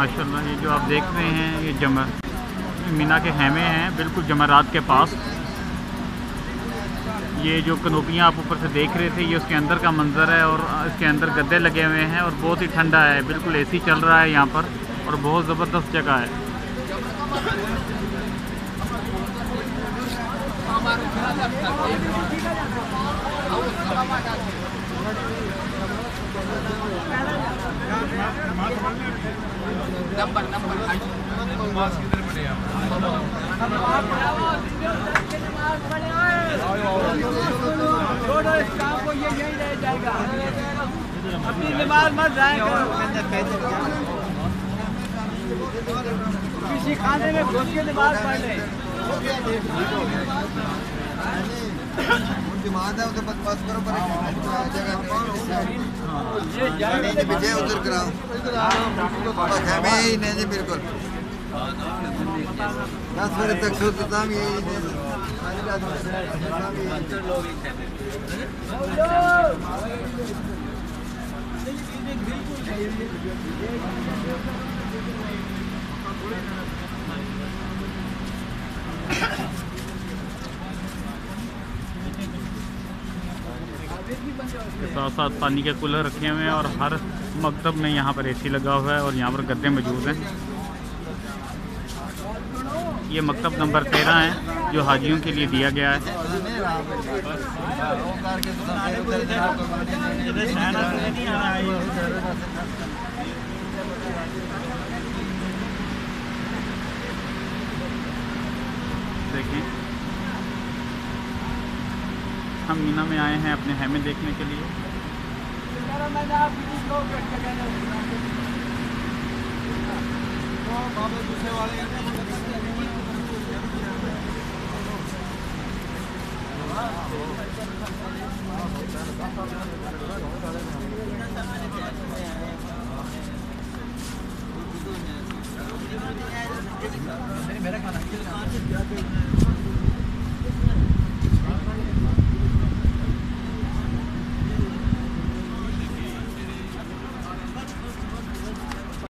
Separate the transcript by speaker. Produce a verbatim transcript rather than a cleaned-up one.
Speaker 1: माशाल्लाह ये जो आप देख रहे हैं ये जमर मीना के हैमे हैं, बिल्कुल जमरात के पास। ये जो कनोपियाँ आप ऊपर से देख रहे थे ये उसके अंदर का मंज़र है और इसके अंदर गद्दे लगे हुए हैं और बहुत ही ठंडा है, बिल्कुल एसी चल रहा है यहाँ पर और बहुत ज़बरदस्त जगह है।
Speaker 2: नंबर नंबर अपनी नमाज मत जाए किसी खाने में घुस के नमाज पढ़ ले।
Speaker 3: जमात है उधर बस करो पर जगह ये विजय उधर कराओ बस हमें ही नहीं जी बिल्कुल दस बजे तक सोचता हूँ यही
Speaker 1: के साथ साथ पानी के कूलर रखे हुए हैं और हर मकतब में यहाँ पर एसी लगा हुआ है और यहाँ पर गद्दे मौजूद हैं। ये मकतब नंबर तेरह है जो हाजियों के लिए दिया गया है। देखें हम मीना में आए हैं अपने हैमे देखने के लिए।
Speaker 2: मेरा खाना